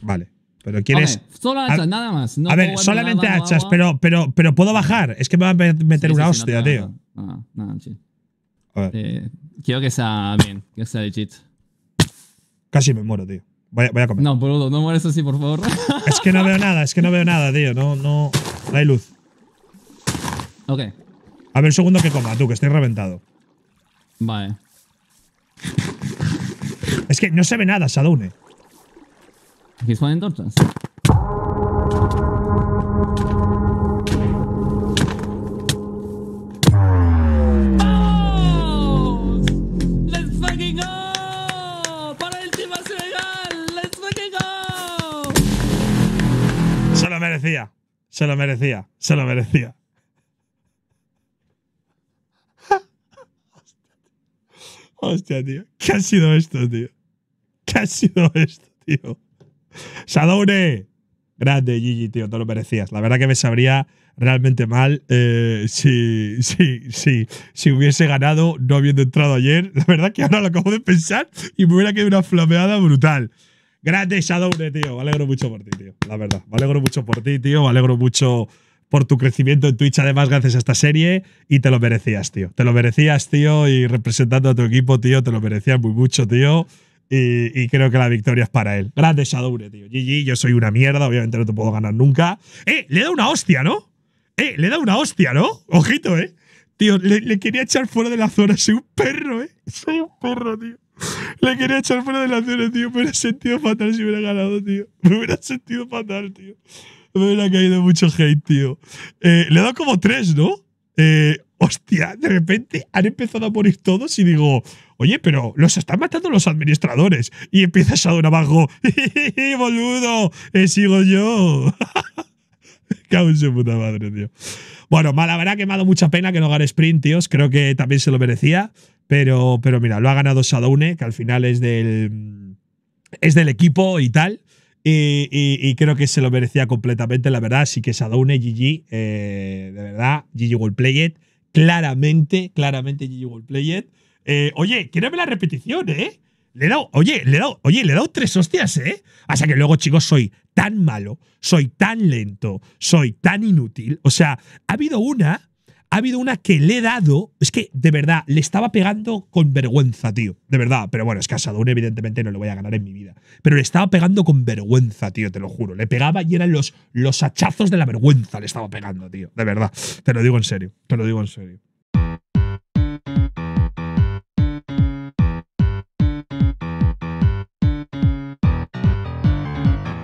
Vale. Pero quieres. Okay, solo hachas, nada más. No a ver, puedo solamente nada, hachas, agua. pero puedo bajar. Es que me va a meter una hostia, no, tío. No, sí. A ver. Quiero que sea bien, que sea legit. Casi me muero, tío. Voy a comer. No, boludo, no mueres así, por favor. Es que no veo nada, tío. No hay luz. Ok. A ver, un segundo que coma, tú, que estoy reventado. Vale. Es que no se ve nada, Shadowne. ¿Aquí son antorchas? ¡Vamos! ¡Let's fucking go! ¡Para el team Senegal! ¡Let's fucking go! Se lo merecía. Se lo merecía. Se lo merecía. Hostia, tío. ¿Qué ha sido esto, tío? ¿Qué ha sido esto, tío? Shadowne. Grande, Gigi, tío. Te lo merecías. La verdad que me sabría realmente mal si hubiese ganado no habiendo entrado ayer. La verdad que ahora lo acabo de pensar y me hubiera quedado una flameada brutal. Grande, Shadowne, tío. Me alegro mucho por ti, tío. La verdad. Me alegro mucho por ti, tío. Me alegro mucho por tu crecimiento en Twitch, además, gracias a esta serie. Y te lo merecías, tío. Te lo merecías, tío. Y representando a tu equipo, tío, te lo merecías muy mucho, tío. Y creo que la victoria es para él. Grande Shadowne, tío. GG, yo soy una mierda. Obviamente no te puedo ganar nunca. Le he dado una hostia, ¿no? Le he dado una hostia, ¿no? Ojito, Tío, le quería echar fuera de la zona. Soy un perro, Soy un perro, tío. Le quería echar fuera de la zona, tío. Me hubiera sentido fatal si hubiera ganado, tío. Me hubiera sentido fatal, tío. Me hubiera caído mucho hate, tío. Le he dado como 3, ¿no? Hostia, de repente han empezado a morir todos y digo, oye, pero los están matando los administradores. Y empieza Shadow abajo. ¡Boludo! ¡Sigo yo! Cago en su puta madre, tío. Bueno, la verdad que me ha dado mucha pena que no gane Sprint, tíos. Creo que también se lo merecía. Pero mira, lo ha ganado Shadowne, que al final es del equipo y tal. Y creo que se lo merecía completamente, la verdad. Así que Shadowne, GG, de verdad, GG well played. Claramente GG well played. Oye, quiero ver la repetición, Le he dado 3 hostias, O sea que luego, chicos, soy tan malo, soy tan lento, soy tan inútil. O sea, ha habido una que le he dado. Es que, de verdad, le estaba pegando con vergüenza, tío. De verdad. Pero bueno, es que a Shadowne, evidentemente, no le voy a ganar en mi vida. Pero le estaba pegando con vergüenza, tío, te lo juro. Le pegaba y eran los hachazos de la vergüenza le estaba pegando, tío. De verdad. Te lo digo en serio. Te lo digo en serio.